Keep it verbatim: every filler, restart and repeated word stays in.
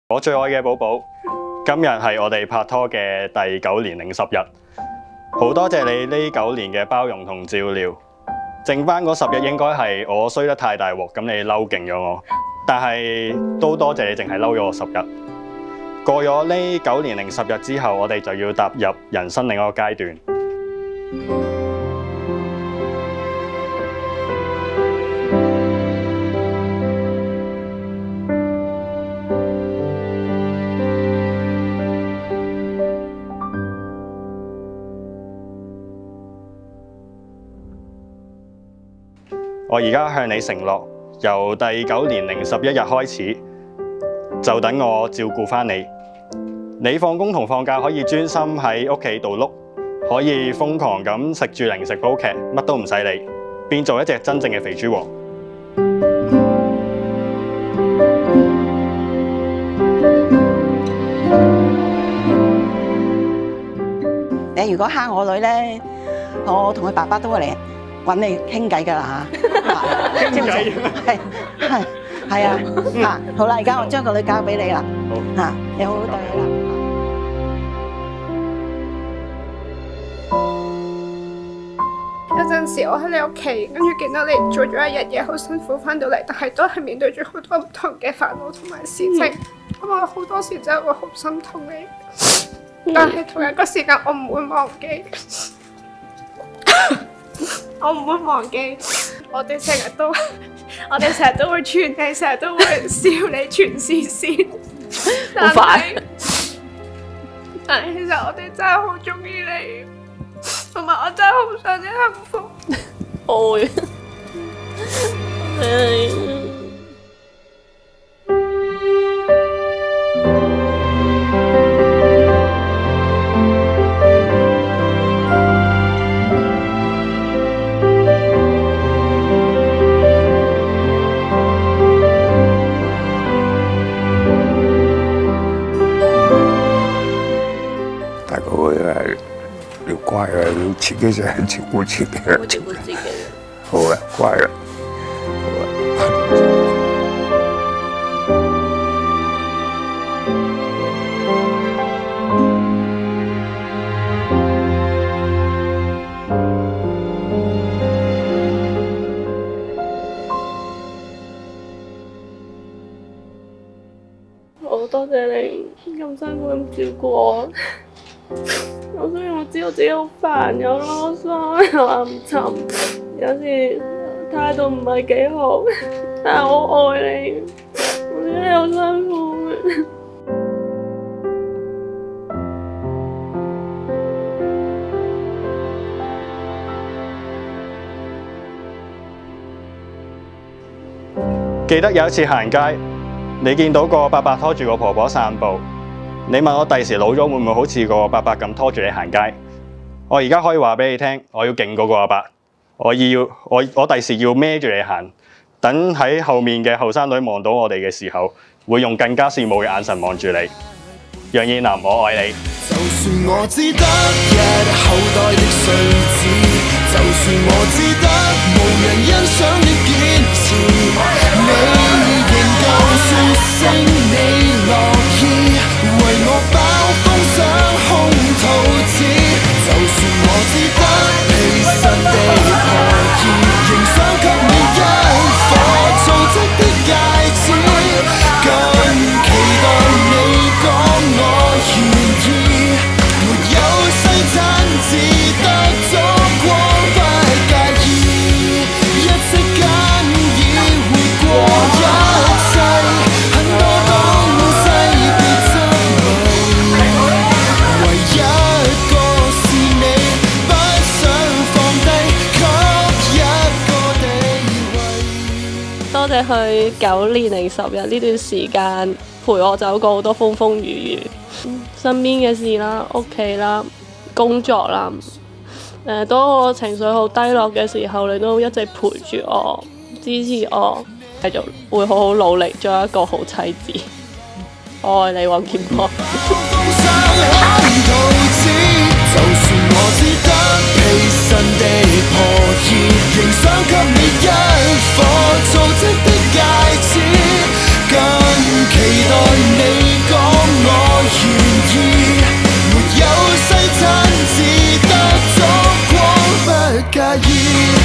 我最愛嘅寶寶，今日係我哋拍拖嘅第九年零十日，好多謝你呢九年嘅包容同照料。剩翻嗰十日應該係我衰得太大鑊，咁你嬲勁咗我，但係都多謝你淨係嬲咗我十日。過咗呢九年零十日之後，我哋就要踏入人生另一個階段。我而家向你承諾，由第九年零十一日開始，就等我照顧返你。你放工同放假可以專心喺屋企度碌，可以瘋狂咁食住零食煲劇，乜都唔使理，變做一隻真正嘅肥豬王。 你如果蝦我女咧，我同佢爸爸都會嚟揾你傾偈㗎啦嚇，傾偈係係係啊嚇，好啦，而家我將個女交俾你啦，嚇，你好好對佢啦。 有陣時我喺你屋企，跟住見到你做咗一日嘢，好辛苦翻到嚟，但係都係面對住好多唔同嘅煩惱同埋事情，咁我好多時真係會好心痛你，但係同一個時間我唔會忘記。我唔會忘記，我哋成日都，我哋成日都會串你，成日都會笑你傳視線。好煩。但係其實我哋真係好中意你，同埋我真係好想你幸福。愛。 大哥誒，要乖啊，要自己就係照顧自己。 照顧自己。 好啦，乖啦。 好多謝你咁辛苦咁照顧我。我雖然我知道自己好煩，有囉嗦，又暗沉，有時態度唔係幾好，但係我愛你，我知你好辛苦。 記得有一次行街，你見到個伯伯拖住個婆婆散步。你問我第時老咗會唔會好似個伯伯咁拖住你行街？我而家可以話俾你聽，我要勁過個阿伯，我要我我第時要孭住你行，等喺後面嘅後生女望到我哋嘅時候，會用更加羨慕嘅眼神望住你。楊燕南，我愛你。 就算我只得一口袋的碎紙，就算我只得無人欣賞的堅持，你仍舊說聲你樂意。為我爆風想空吐紙，就算我只得披身的破衣，仍想給你一顆造質的戒指，更期待你講我願意，沒有西餐只得燭光不介意，一息間已活過一世，很多東西別執迷，唯一個是你不想放低，給一個地位。 多謝佢九年零十日呢段時間陪我走過好多風風雨雨，身邊嘅事啦、屋企啦、工作啦。誒，當我情緒好低落嘅時候，你都一直陪住我、支持我，繼續會好好努力做一個好妻子。我愛你，黃劍波。 就算我只得披身的破衣，仍想給你一顆造質的戒指，更期待你。 介意。